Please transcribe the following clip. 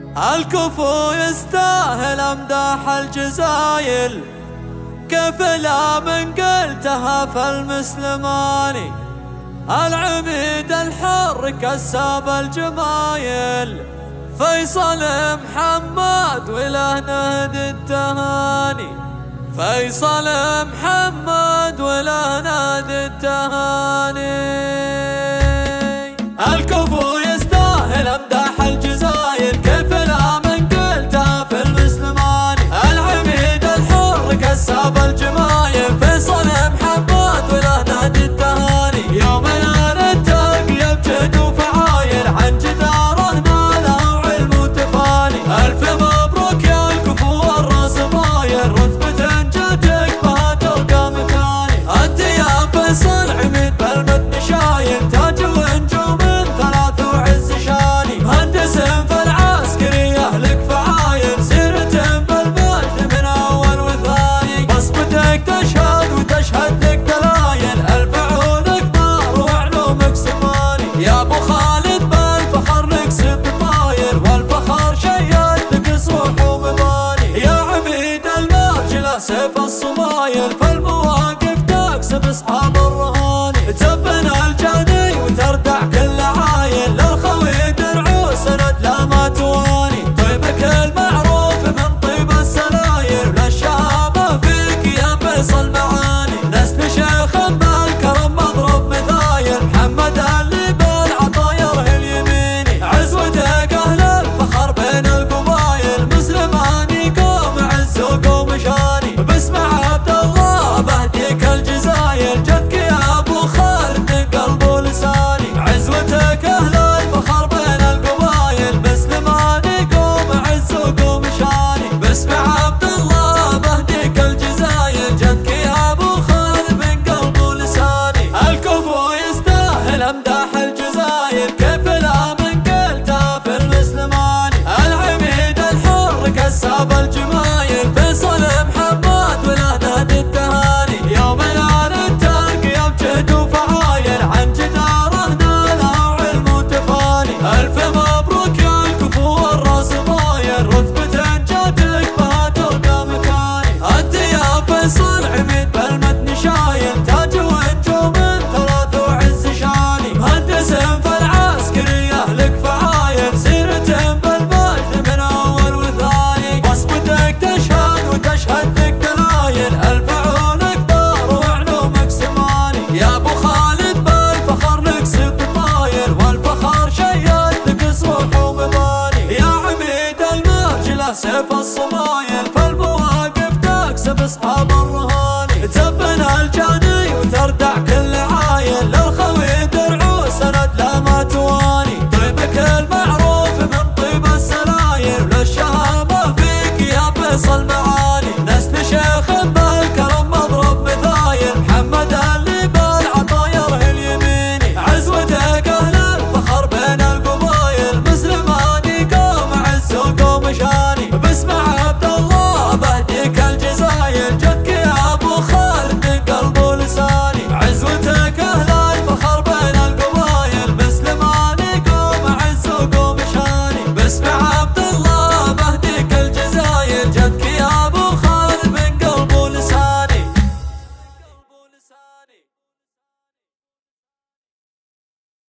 الكفو يستاهل امداح الجزايل، كيف لا من قلتها فالمسلماني. العميد الحر كساب الجمايل، فيصل محمد وله نهدي التهاني. فيصل محمد وله نهدي التهاني. الكفو يستاهل امداح الجزايل، كيف لا من قلتها في المسلماني. العميد الحر كساب الجمايل، فيصل محمد وله نهدي التهاني. يومنا نلتقي بجد وفعايل، عن جداره ناله وعلم وتفاني. الف مبروك يا الكفو والراس بايل، رتبة جاتك بها تلقى مكاني. انت يا فيصل عميد بالمتن شايل، تاج ونجوم ثلاث وعز شاني. مهندس في العسكرية لك فعايل، سيرة بالمجد من اول وثاني. بصمتك تشهد وتشهد لك دلايل، الف عونك نار وعلومك سماني. يا ابو خالد بالفخر لك سب طاير، والفخر شيد لك صروح ومباني. يا عميد المرجلة سيف الصمايل، فالمواقف تكسب اصحاب الرهاني. تبنى الجاني وتردع كل عايل، للخوي درع وسند لا ما تواني. طيبك المعروف من طيب السلايل، للشهامة فيك يا فيصل معاني. نسل شيخ بالكرم مضرب مثايل، محمد اللي بالعطايا ره اليميني. عزوتك اهل الفخر بين القبايل، مسلماني قوم عز وقوم شاني. باسم عبد الله بهديك الجزايل، جدك يا ابو خالد من قلب ولساني. عزوتك اهل الفخر بين القبايل، مسلماني قوم عز وقوم شاني. باسم عبد الله بهديك الجزايل، جدك يا ابو خالد من قلب ولساني. الكفو يستاهل امداح الجزايل، كيف لا من قلتها في المسلماني. العميد الحر كساب الجمايل، فيصل محمد وله نهدي التهاني. يومنا نلتقي بجد وفعايل، عن جداره ناله وعلم وتفاني. الف مبروك يا الكفو والراس بايل، رتبة جاتك بها تلقى مكاني. انت يا فيصل عميد بالمتن شايل، تاج ونجوم ثلاث وعز شاني. مهندس في العسكرية لك فعايل، سيرة بالمجد من اول وثاني. بصمتك تشهد وتشهد لك دلايل، الف عونك دار وعلومك سماني. يا ابو خالد بالفخر لك سب طاير، والفخر شيد لك صروح ومباني. يا عميد المرجلة سيف الصمايل،